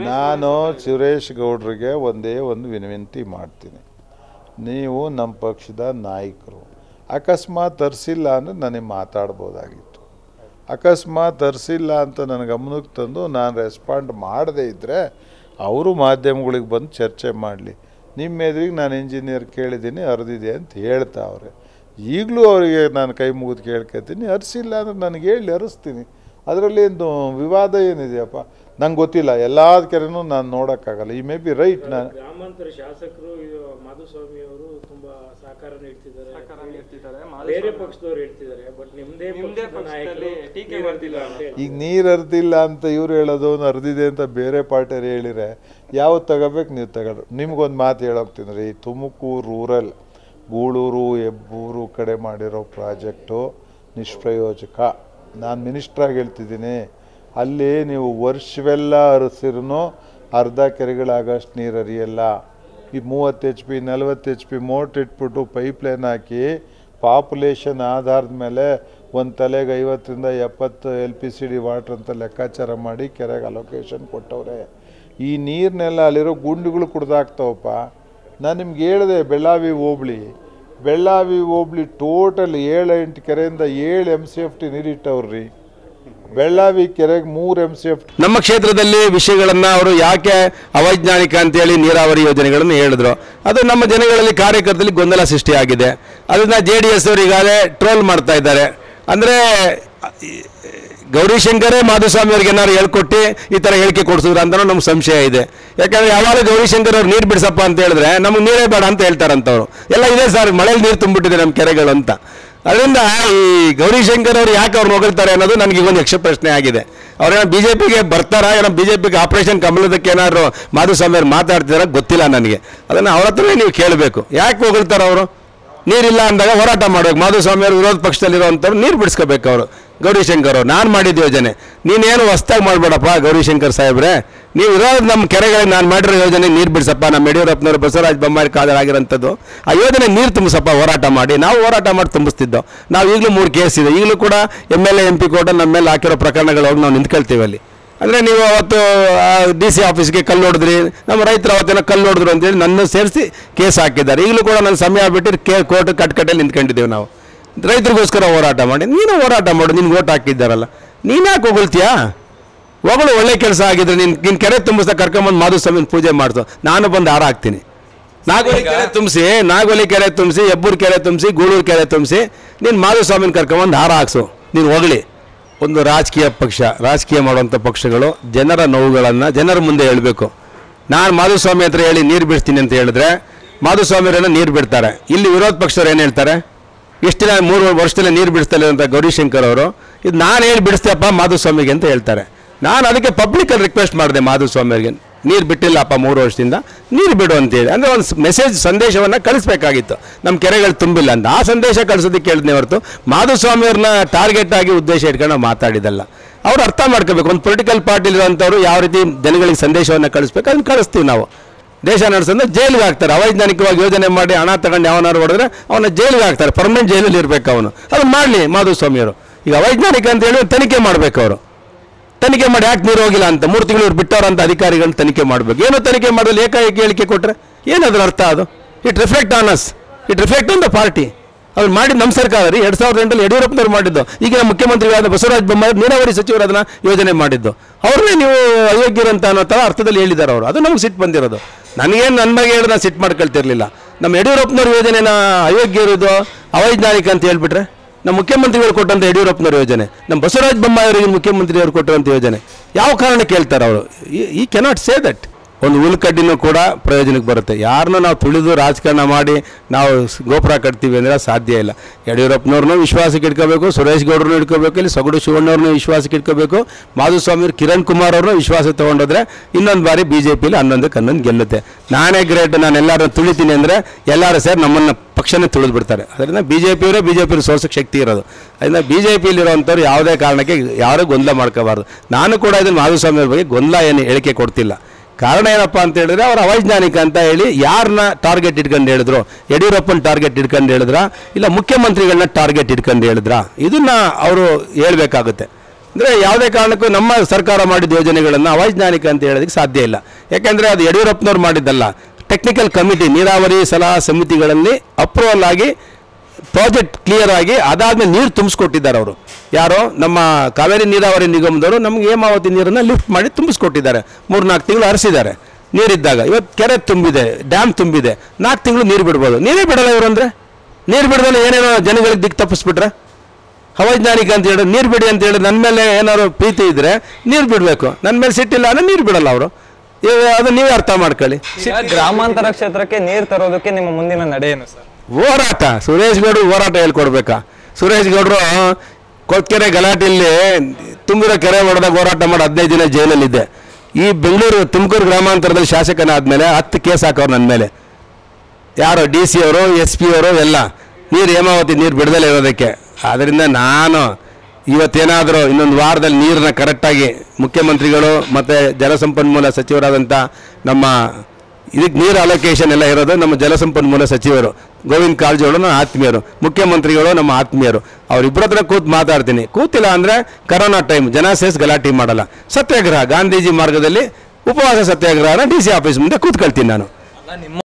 ನಾನು ಸುರೇಶ್ ಗೌಡ್ರಿಗೆ ಒಂದೇ ಒಂದು ವಿನಂತಿ ಮಾಡ್ತೀನಿ. ನೀವು ನಮ್ಮ ಪಕ್ಷದ ನಾಯಕರು, ಅಕಸ್ಮಾತ್ ತರಿಸಿಲ್ಲ ಅಂದರೆ ನನಗೆ ಮಾತಾಡ್ಬೋದಾಗಿತ್ತು. ಅಕಸ್ಮಾತ್ ತರಿಸಿಲ್ಲ ಅಂತ ನನ್ನ ಗಮನಕ್ಕೆ ತಂದು ನಾನು ರೆಸ್ಪಾಂಡ್ ಮಾಡದೇ ಇದ್ದರೆ ಅವರು ಮಾಧ್ಯಮಗಳಿಗೆ ಬಂದು ಚರ್ಚೆ ಮಾಡಲಿ. ನಿಮ್ಮ ಎದುರಿಗೆ ನಾನು ಇಂಜಿನಿಯರ್ ಕೇಳಿದ್ದೀನಿ, ಅರ್ದಿದೆ ಅಂತ ಹೇಳ್ತಾವ್ರೆ. ಈಗಲೂ ಅವರಿಗೆ ನಾನು ಕೈ ಮುಗಿದು ಕೇಳ್ಕೊತೀನಿ, ಅರಿಸಿಲ್ಲ ಅಂದರೆ ನನಗೆ ಹೇಳಿ ಅರಿಸ್ತೀನಿ. ಅದರಲ್ಲಿ ಏನು ವಿವಾದ ಏನಿದೆಯಪ್ಪ? ನಂಗೆ ಗೊತ್ತಿಲ್ಲ, ಎಲ್ಲ ಕೆರೆನೂ ನಾನು ನೋಡೋಕ್ಕಾಗಲ್ಲ. ಈ ಮೇ ಬಿ ರೈಟ್. ನಾನು ಗ್ರಾಮಾಂತರ ಶಾಸಕರು ಮಾಧುಸ್ವಾಮಿ ಅವರು ತುಂಬಾ ಸಹಕಾರ ನೀಡ್ತಿದ್ದಾರೆ, ಬೇರೆ ಪಕ್ಷದವ್ರು ಹೇಳ್ತಿದ್ದಾರೆ, ಬಟ್ ನಿಮ್ಮದೇ ನಾಯಕರು ಟೀಕೆ ಮಾಡ್ತಿಲ್ಲ ಅಂತ. ಈಗ ನೀರು ಅರ್ದಿಲ್ಲ ಅಂತ ಇವ್ರು ಹೇಳೋದು, ಅರ್ದಿದೆ ಅಂತ ಬೇರೆ ಪಾರ್ಟಿಯರು ಹೇಳಿದರೆ ಯಾವತ್ತು ತಗೋಬೇಕು ನೀವು ತಗೊಳ್ರಿ. ನಿಮ್ಗೊಂದು ಮಾತು ಹೇಳೋಗ್ತೀನಿ ರೀ, ತುಮಕೂರು ರೂರಲ್ ಗೂಳೂರು ಹೆಬ್ಬೂರು ಕಡೆ ಮಾಡಿರೋ ಪ್ರಾಜೆಕ್ಟು ನಿಷ್ಪ್ರಯೋಜಕ. ನಾನು ಮಿನಿಸ್ಟ್ರಾಗಿ ಹೇಳ್ತಿದ್ದೀನಿ, ಅಲ್ಲಿ ನೀವು ವರ್ಷವೆಲ್ಲ ಹರಿಸಿರೂ ಅರ್ಧ ಕೆರೆಗಳಾಗಷ್ಟು ನೀರು ಹರಿಯಲ್ಲ. ಈ 30 HP 40 HP ಮೋಟ್ರ್ ಇಟ್ಬಿಟ್ಟು ಪೈಪ್ಲೈನ್ ಹಾಕಿ ಪಾಪ್ಯುಲೇಷನ್ ಆಧಾರದ ಮೇಲೆ ಒಂದು ತಲೆಗೆ 50 ರಿಂದ 70 LPCD ವಾಟ್ರ್ ಅಂತ ಲೆಕ್ಕಾಚಾರ ಮಾಡಿ ಕೆರೆಗೆ ಅಲೋಕೇಶನ್ ಕೊಟ್ಟವ್ರೆ. ಈ ನೀರನ್ನೆಲ್ಲ ಅಲ್ಲಿರೋ ಗುಂಡಿಗಳು ಕುಡ್ದಾಕ್ತಾವಪ್ಪ. ನಾನು ನಿಮ್ಗೆ ಹೇಳಿದೆ, ಬೆಳ್ಳಾವಿ ಹೋಬಳಿ ಟೋಟಲ್ 7-8 ಕೆರೆಯಿಂದ 7 MCFT ನೀರಿಟ್ಟವ್ರಿ. ಬೆಳ್ಳಾವಿ ಕೆರೆಗೆ 3 MCFT. ನಮ್ಮ ಕ್ಷೇತ್ರದಲ್ಲಿ ವಿಷಯಗಳನ್ನು ಅವರು ಯಾಕೆ ಅವೈಜ್ಞಾನಿಕ ಅಂತೇಳಿ ನೀರಾವರಿ ಯೋಜನೆಗಳನ್ನು ಹೇಳಿದ್ರು. ಅದು ನಮ್ಮ ಜನಗಳಲ್ಲಿ ಕಾರ್ಯಕರ್ತರಲ್ಲಿ ಗೊಂದಲ ಸೃಷ್ಟಿಯಾಗಿದೆ. ಅದನ್ನು JDS ಅವರು ಈಗಾಗಲೇ ಟ್ರೋಲ್ ಮಾಡ್ತಾ ಇದ್ದಾರೆ. ಅಂದರೆ ಗೌರಿಶಂಕರೇ ಮಾಧುಸ್ವಾಮಿ ಅವ್ರಿಗೆ ಏನಾದ್ರು ಹೇಳ್ಕೊಟ್ಟು ಈ ಥರ ಹೇಳಿಕೆ ಕೊಡಿಸಿದ್ರು ಅಂತಲೂ ನಮ್ಗೆ ಸಂಶಯ ಇದೆ. ಯಾಕಂದರೆ ಯಾವಾಗ ಗೌರಿಶಂಕರ್ ಅವ್ರು ನೀರು ಬಿಡಿಸಪ್ಪ ಅಂತ ಹೇಳಿದ್ರೆ ನಮಗೆ ನೀರೇ ಬೇಡ ಅಂತ ಹೇಳ್ತಾರಂತವ್ರು. ಎಲ್ಲ ಇದೆ ಸರ್, ಮಳೇಲಿ ನೀರು ತುಂಬಿಟ್ಟಿದೆ ನಮ್ಮ ಕೆರೆಗಳು ಅಂತ. ಅದರಿಂದ ಈ ಗೌರಿಶಂಕರ್ ಅವರು ಯಾಕೆ ಅವ್ರು ಹೊಗಳ್ತಾರೆ ಅನ್ನೋದು ನನಗೆ ಒಂದು ಯಕ್ಷ ಪ್ರಶ್ನೆ ಆಗಿದೆ. ಅವ್ರೇನೋ BJPಗೆ ಬರ್ತಾರಾ, ಏನೋ BJPಗೆ ಆಪರೇಷನ್ ಕಮಲದಕ್ಕೆ ಏನಾದ್ರು ಮಾಧುಸ್ವಾಮಿ ಅವ್ರು ಮಾತಾಡ್ತಿದಾರ ಗೊತ್ತಿಲ್ಲ ನನಗೆ. ಅದನ್ನು ಅವ್ರ ಹತ್ರನೇ ನೀವು ಕೇಳಬೇಕು, ಯಾಕೆ ಹೊಗಳ್ತಾರೆ ಅವರು? ನೀರಿಲ್ಲ ಅಂದಾಗ ಹೋರಾಟ ಮಾಡ್ಬೇಕು. ಮಾಧುಸ್ವಾಮಿ ಅವರು ವಿರೋಧ ಪಕ್ಷದಲ್ಲಿರುವಂಥವ್ರು ನೀರು ಬಿಡಿಸ್ಕೋಬೇಕು. ಅವರು ಗೌರಿಶಂಕರ್ ಅವರು ನಾನು ಮಾಡಿದ ಯೋಜನೆ ನೀನೇನು ಹೊಸ್ದಾಗಿ ಮಾಡಬೇಡಪ್ಪ ಗೌರಿಶಂಕರ್ ಸಾಹೇಬ್ರೆ, ನೀವು ಇರೋದು ನಮ್ಮ ಕೆರೆಗಳಿಗೆ ನಾನು ಮಾಡಿರೋ ಯೋಜನೆ ನೀರು ಬಿಡಿಸಪ್ಪ. ನಮ್ಮ ಯಡಿಯೂರಪ್ಪನವರು ಬಸವರಾಜ ಬೊಮ್ಮಾಯಿ ಕಾದರಾಗಿರೋಂಥದ್ದು ಆ ಯೋಜನೆ ನೀರು ತುಂಬಿಸಪ್ಪ, ಹೋರಾಟ ಮಾಡಿ. ನಾವು ಹೋರಾಟ ಮಾಡಿ ತುಂಬಿಸ್ತಿದ್ದೋ. ನಾವು ಈಗಲೂ 3 ಕೇಸ್ ಇದೆ, ಈಗಲೂ ಕೂಡ MLA MP ಕೋರ್ಟ್ ನಮ್ಮ ಮೇಲೆ ಹಾಕಿರೋ ಪ್ರಕರಣಗಳು ಹೋಗಿ ನಾವು ನಿಂತ್ಕೊಳ್ತೀವಿ ಅಲ್ಲಿ. ಅಂದರೆ ನೀವು ಅವತ್ತು DC ಆಫೀಸ್ಗೆ ಕಲ್ಲು ಹೊಡೆದ್ರಿ, ನಮ್ಮ ರೈತರು ಅವತ್ತೇನೋ ಕಲ್ಲು ಹೊಡೆದ್ರು ಅಂತೇಳಿ ನನ್ನ ಸೇರಿಸಿ ಕೇಸ್ ಹಾಕಿದ್ದಾರೆ. ಈಗಲೂ ಕೂಡ ನನ್ನ ಸಮಯ ಬಿಟ್ಟು ಕೋರ್ಟ್ ಕಟ್ಕಟ್ಟಲ್ಲಿ ನಿಂತ್ಕೊಂಡಿದ್ದೀವಿ ನಾವು. ರೈತರಿಗೋಸ್ಕರ ಹೋರಾಟ ಮಾಡಿ, ನೀನು ಹೋರಾಟ ಮಾಡು, ನಿನ್ಗೆ ಓಟ್ ಹಾಕಿದ್ದಾರಲ್ಲ, ನೀನು ಯಾಕೆ ಹೊಗಳ್ತೀಯಾ? ಹೊಗಳು ಒಳ್ಳೆ ಕೆಲಸ ಆಗಿದ್ರೆ ನಿನ್ನ ಕೆರೆ ತುಂಬಿಸ್ತಾ ಕರ್ಕೊಂಬಂದು ಮಾಧುಸ್ವಾಮಿನ ಪೂಜೆ ಮಾಡಿಸು, ನಾನು ಬಂದು ಹಾರ ಹಾಕ್ತೀನಿ. ನಾಗೋಲಿ ಕೆರೆ ತುಂಬಿಸಿ, ಹೆಬ್ಬೂರು ಕೆರೆ ತುಂಬಿಸಿ, ಗೂಳೂರು ಕೆರೆ ತುಂಬಿಸಿ, ನೀನು ಮಾಧುಸ್ವಾಮಿನ ಕರ್ಕೊಂಬಂದು ಹಾರ ಹಾಕ್ಸು. ನೀನು ಹೊಗಳಿ. ಒಂದು ರಾಜಕೀಯ ಪಕ್ಷ, ರಾಜಕೀಯ ಮಾಡುವಂಥ ಪಕ್ಷಗಳು ಜನರ ನೋವುಗಳನ್ನು ಜನರ ಮುಂದೆ ಹೇಳಬೇಕು. ನಾನು ಮಾಧುಸ್ವಾಮಿ ಹತ್ರ ಹೇಳಿ ನೀರು ಬಿಡಿಸ್ತೀನಿ ಅಂತ ಹೇಳಿದ್ರೆ ಮಾಧುಸ್ವಾಮಿಯವರನ್ನು ನೀರು ಬಿಡ್ತಾರೆ. ಇಲ್ಲಿ ವಿರೋಧ ಪಕ್ಷದವ್ರು ಏನು ಹೇಳ್ತಾರೆ? ಎಷ್ಟು ದಿನ 3 ವರ್ಷದಲ್ಲೇ ನೀರು ಬಿಡಿಸ್ತಾರೆ ಅಂತ ಗೌರಿಶಂಕರ್ ಅವರು, ಇದು ನಾನು ಹೇಳಿ ಬಿಡಿಸ್ತೇಪ್ಪ ಮಾಧುಸ್ವಾಮಿಗೆ ಅಂತ ಹೇಳ್ತಾರೆ. ನಾನು ಅದಕ್ಕೆ ಪಬ್ಲಿಕಲ್ಲಿ ರಿಕ್ವೆಸ್ಟ್ ಮಾಡಿದೆ ಮಾಧುಸ್ವಾಮಿ ಅವರಿಗೆ, ನೀರು ಬಿಟ್ಟಿಲ್ಲಪ್ಪ 3 ವರ್ಷದಿಂದ, ನೀರು ಬಿಡು ಅಂತೇಳಿ. ಅಂದರೆ ಒಂದು ಮೆಸೇಜ್ ಸಂದೇಶವನ್ನು ಕಳಿಸ್ಬೇಕಾಗಿತ್ತು, ನಮ್ಮ ಕೆರೆಗಳು ತುಂಬಿಲ್ಲ ಅಂತ. ಆ ಸಂದೇಶ ಕಳಿಸೋದಕ್ಕೆ ಹೇಳಿದ್ನೇ ಹೊರತು ಮಾಧುಸ್ವಾಮಿ ಅವ್ರನ್ನ ಟಾರ್ಗೆಟ್ ಆಗಿ ಉದ್ದೇಶ ಇಟ್ಕೊಂಡು ನಾವು ಮಾತಾಡಿದ್ದಲ್ಲ. ಅವ್ರು ಅರ್ಥ ಮಾಡ್ಕೋಬೇಕು, ಒಂದು ಪೊಲಿಟಿಕಲ್ ಪಾರ್ಟಿಲಿರುವಂಥವ್ರು ಯಾವ ರೀತಿ ಜನಗಳಿಗೆ ಸಂದೇಶವನ್ನು ಕಳಿಸ್ಬೇಕು ಅದನ್ನು ಕಳಿಸ್ತೀವಿ ನಾವು. ದೇಶ ನಡೆಸೋದ್ರೆ ಜೈಲಿಗೆ ಹಾಕ್ತಾರೆ. ಅವೈಜ್ಞಾನಿಕವಾಗಿ ಯೋಜನೆ ಮಾಡಿ ಹಣ ತಗೊಂಡು ಯಾವನಾರು ಹೊಡೆದ್ರೆ ಅವನ್ನ ಜೈಲಿಗೆ ಹಾಕ್ತಾರೆ, ಪರ್ಮನೆಂಟ್ ಜೈಲಲ್ಲಿ ಇರಬೇಕು ಅವನು. ಅದನ್ನು ಮಾಡಲಿ ಮಾಧುಸ್ವಾಮಿಯವರು. ಈಗ ಅವೈಜ್ಞಾನಿಕ ಅಂತ ಹೇಳಿ ತನಿಖೆ ಮಾಡಬೇಕು. ಅವರು ತನಿಖೆ ಮಾಡಿ ಯಾಕೆ ನೀರು ಹೋಗಿಲ್ಲ ಅಂತ 3 ತಿಂಗಳು ಬಿಟ್ಟವ್ರಂತ ಅಧಿಕಾರಿಗಳನ್ನ ತನಿಖೆ ಮಾಡಬೇಕು. ಏನು ತನಿಖೆ ಮಾಡೋದು ಏಕಾಏಕಿ ಹೇಳಿಕೆ ಕೊಟ್ಟರೆ ಏನದ್ರ ಅರ್ಥ? ಅದು it reflect on us, it reflect on the party. ಅವ್ರು ಮಾಡಿದ್ದು ನಮ್ಮ ಸರ್ಕಾರ ರೀ. 2008 ಯಡಿಯೂರಪ್ಪನವ್ರು ಮಾಡಿದ್ದು. ಈಗ ಮುಖ್ಯಮಂತ್ರಿಗಳಾದ ಬಸವರಾಜ ಬೊಮ್ಮಾಯಿ ನೀರಾವರಿ ಸಚಿವರು ಅದನ್ನು ಯೋಜನೆ ಮಾಡಿದ್ದು. ಅವ್ರನ್ನೇ ನೀವು ಅಯೋಗ್ಯರಂತ ಅನ್ನೋ ಥರ ಅರ್ಥದಲ್ಲಿ ಹೇಳಿದ್ದಾರೆ ಅವರು. ಅದು ನಮ್ಗೆ ಸಿಟ್ಟು ಬಂದಿರೋದು. ನನಗೇನು ನನ್ನ ಬಗ್ಗೆ ಹೇಳಿದ್ರೆ ನಾನು ಸಿಟ್ಟು ಮಾಡ್ಕೊಳ್ತಿರ್ಲಿಲ್ಲ. ನಮ್ಮ ಯಡಿಯೂರಪ್ಪನವ್ರ ಯೋಜನೆನ ಅಯೋಗ್ಯ ಇರೋದು ಅವೈಜ್ಞಾನಿಕ ಅಂತ ಹೇಳ್ಬಿಟ್ರೆ, ನಮ್ಮ ಮುಖ್ಯಮಂತ್ರಿಗಳು ಕೊಟ್ಟಂಥ ಯಡಿಯೂರಪ್ಪನವ್ರ ಯೋಜನೆ, ನಮ್ಮ ಬಸವರಾಜ ಬೊಮ್ಮಾಯಿ ಅವರಿಗೆ ಮುಖ್ಯಮಂತ್ರಿಯವರು ಕೊಟ್ಟಂಥ ಯೋಜನೆ ಯಾವ ಕಾರಣಕ್ಕೆ ಹೇಳ್ತಾರೆ ಅವರು? ಈ ಕೆನಾಟ್ ಸೇ ದಟ್. ಒಂದು ಹುಲ್ಕಡ್ಡಿನೂ ಕೂಡ ಪ್ರಯೋಜನಕ್ಕೆ ಬರುತ್ತೆ. ಯಾರನ್ನೂ ನಾವು ತುಳಿದು ರಾಜಕಾರಣ ಮಾಡಿ ನಾವು ಗೋಪುರ ಕಟ್ತೀವಿ ಅಂದರೆ ಸಾಧ್ಯ ಇಲ್ಲ. ಯಡಿಯೂರಪ್ಪನವ್ರನ್ನೂ ವಿಶ್ವಾಸಕ್ಕೆ ಇಟ್ಕೋಬೇಕು, ಸುರೇಶ್ ಗೌಡ್ರನ್ನೂ ಇಟ್ಕೋಬೇಕು, ಇಲ್ಲಿ ಸೊಗಡು ಶಿವಣ್ಣವ್ರನ್ನೂ ವಿಶ್ವಾಸಕ್ಕೆ ಇಟ್ಕೋಬೇಕು, ಮಾಧುಸ್ವಾಮಿ ಕಿರಣ್ ಕುಮಾರ್ ಅವ್ರನ್ನೂ ವಿಶ್ವಾಸ ತೊಗೊಂಡೋದ್ರೆ ಇನ್ನೊಂದು ಬಾರಿ BJPಲಿ 11ಕ್ಕೆ ಗೆಲ್ಲುತ್ತೆ. ನಾನೇ ಗ್ರೇಟ್, ನಾನು ಎಲ್ಲರನ್ನ ತುಳಿತೀನಿ ಅಂದರೆ ಎಲ್ಲರೂ ಸೇರಿ ನಮ್ಮನ್ನು ಪಕ್ಷನೇ ತುಳಿದು ಬಿಡ್ತಾರೆ. ಅದರಿಂದ BJP ಸೋರ್ಸಕ್ಕೆ ಶಕ್ತಿ ಇರೋದು. ಅದರಿಂದ BJPಲಿರುವಂಥವ್ರು ಯಾವುದೇ ಕಾರಣಕ್ಕೆ ಯಾರೂ ಗೊಂದಲ ಮಾಡ್ಕೋಬಾರ್ದು. ನಾನು ಕೂಡ ಇದನ್ನು ಮಾಧುಸ್ವಾಮಿ ಅವ್ರ ಬಗ್ಗೆ ಗೊಂದಲ ಏನು ಹೇಳಿಕೆ ಕೊಡ್ತಿಲ್ಲ. ಕಾರಣ ಏನಪ್ಪ ಅಂತ ಹೇಳಿದ್ರೆ, ಅವ್ರು ಅವೈಜ್ಞಾನಿಕ ಅಂತ ಹೇಳಿ ಯಾರನ್ನ ಟಾರ್ಗೆಟ್ ಇಟ್ಕೊಂಡು ಹೇಳಿದ್ರು? ಯಡಿಯೂರಪ್ಪನ ಟಾರ್ಗೆಟ್ ಇಟ್ಕೊಂಡು ಹೇಳಿದ್ರ, ಇಲ್ಲ ಮುಖ್ಯಮಂತ್ರಿಗಳನ್ನ ಟಾರ್ಗೆಟ್ ಇಟ್ಕೊಂಡು ಹೇಳಿದ್ರ? ಇದನ್ನ ಅವರು ಹೇಳ್ಬೇಕಾಗುತ್ತೆ. ಅಂದರೆ ಯಾವುದೇ ಕಾರಣಕ್ಕೂ ನಮ್ಮ ಸರ್ಕಾರ ಮಾಡಿದ ಯೋಜನೆಗಳನ್ನು ಅವೈಜ್ಞಾನಿಕ ಅಂತ ಹೇಳೋದಕ್ಕೆ ಸಾಧ್ಯ ಇಲ್ಲ. ಯಾಕೆಂದರೆ ಅದು ಯಡಿಯೂರಪ್ಪನವ್ರು ಮಾಡಿದ್ದಲ್ಲ, ಟೆಕ್ನಿಕಲ್ ಕಮಿಟಿ ನೀರಾವರಿ ಸಲಹಾ ಸಮಿತಿಗಳಲ್ಲಿ ಅಪ್ರೂವಲ್ ಆಗಿ ಪ್ರಾಜೆಕ್ಟ್ ಕ್ಲಿಯರ್ ಆಗಿ ಅದಾದಮೇಲೆ ನೀರು ತುಂಬಿಸ್ಕೊಟ್ಟಿದ್ದಾರೆ ಅವರು. ಯಾರೋ ನಮ್ಮ ಕಾವೇರಿ ನೀರಾವರಿ ನಿಗಮದವರು ನಮಗೆ ಹೇಮಾವತಿ ನೀರನ್ನು ಲಿಫ್ಟ್ ಮಾಡಿ ತುಂಬಿಸ್ಕೊಟ್ಟಿದ್ದಾರೆ. 3-4 ತಿಂಗಳು ಹರಿಸಿದ್ದಾರೆ ನೀರಿದ್ದಾಗ. ಇವತ್ತು ಕೆರೆ ತುಂಬಿದೆ, ಡ್ಯಾಮ್ ತುಂಬಿದೆ, 4 ತಿಂಗಳು ನೀರು ಬಿಡ್ಬೋದು. ನೀರೇ ಬಿಡಲ್ಲ ಇವರು. ಅಂದರೆ ನೀರು ಬಿಡೋಲ್ಲ, ಏನೇನೋ ಜನಗಳಿಗೆ ದಿಕ್ಕು ತಪ್ಪಿಸ್ಬಿಟ್ರೆ ಅವೈಜ್ಞಾನಿಕ ಅಂತ ಹೇಳಿ ನೀರು ಬಿಡಿ ಅಂತ ಹೇಳಿ ನನ್ನ ಮೇಲೆ ಏನಾದ್ರು ಪ್ರೀತಿ ಇದ್ದರೆ ನೀರು ಬಿಡಬೇಕು, ನನ್ನ ಮೇಲೆ ಸಿಟ್ಟಿಲ್ಲ ಅಂದರೆ ನೀರು ಬಿಡಲ್ಲ ಅವರು. ಅದು ನೀವೇ ಅರ್ಥ ಮಾಡ್ಕೊಳ್ಳಿ. ಗ್ರಾಮಾಂತರ ಕ್ಷೇತ್ರಕ್ಕೆ ನೀರು ತರೋದಕ್ಕೆ ನಿಮ್ಮ ಮುಂದಿನ ನಡೆ ಏನು ಸರ್? ಹೋರಾಟ. ಸುರೇಶ್ ಗೌಡ್ರು ಹೋರಾಟ ಹೇಳ್ಕೊಡ್ಬೇಕಾ? ಸುರೇಶ್ ಗೌಡರು ಕೊತ್ಕೆರೆ ಗಲಾಟೆಯಲ್ಲಿ ತುಂಬಿರೋ ಕೆರೆ ಹೊಡೆದಾಗ ಹೋರಾಟ ಮಾಡಿ 15 ದಿನ ಜೈಲಲ್ಲಿದ್ದೆ. ಈ ಬೆಂಗಳೂರು ತುಮಕೂರು ಗ್ರಾಮಾಂತರದಲ್ಲಿ ಶಾಸಕನಾದ್ಮೇಲೆ 10 ಕೇಸ್ ಹಾಕೋರು ನನ್ನ ಮೇಲೆ. ಯಾರು DC ಅವರು, SP ಅವರು ಎಲ್ಲ ನೀರು ಹೇಮಾವತಿ ನೀರು ಬಿಡದಲ್ಲೇ ಇರೋದಕ್ಕೆ. ಆದ್ದರಿಂದ ನಾನು ಇವತ್ತೇನಾದರೂ ಇನ್ನೊಂದು ವಾರದಲ್ಲಿ ನೀರನ್ನ ಕರೆಕ್ಟಾಗಿ ಮುಖ್ಯಮಂತ್ರಿಗಳು ಮತ್ತು ಜಲಸಂಪನ್ಮೂಲ ಸಚಿವರಾದಂಥ ನಮ್ಮ ಇದಕ್ಕೆ ನೀರು ಅಲೋಕೇಶನ್ ಎಲ್ಲ ಇರೋದು ನಮ್ಮ ಜಲಸಂಪನ್ಮೂಲ ಸಚಿವರು ಗೋವಿಂದ ಕಾರಜೋಳ ಆತ್ಮೀಯರು, ಮುಖ್ಯಮಂತ್ರಿಗಳು ನಮ್ಮ ಆತ್ಮೀಯರು. ಅವರಿಬ್ಬರ ಹತ್ರ ಕೂತು ಮಾತಾಡ್ತೀನಿ. ಕೂತಿಲ್ಲ ಅಂದರೆ ಕರೋನಾ ಟೈಮ್ ಜನ ಸೇರಿಸಿ ಗಲಾಟೆ ಮಾಡಲ್ಲ. ಸತ್ಯಾಗ್ರಹ ಗಾಂಧೀಜಿ ಮಾರ್ಗದಲ್ಲಿ ಉಪವಾಸ ಸತ್ಯಾಗ್ರಹನ DC ಆಫೀಸ್ ಮುಂದೆ ಕೂತ್ಕೊಳ್ತೀನಿ ನಾನು.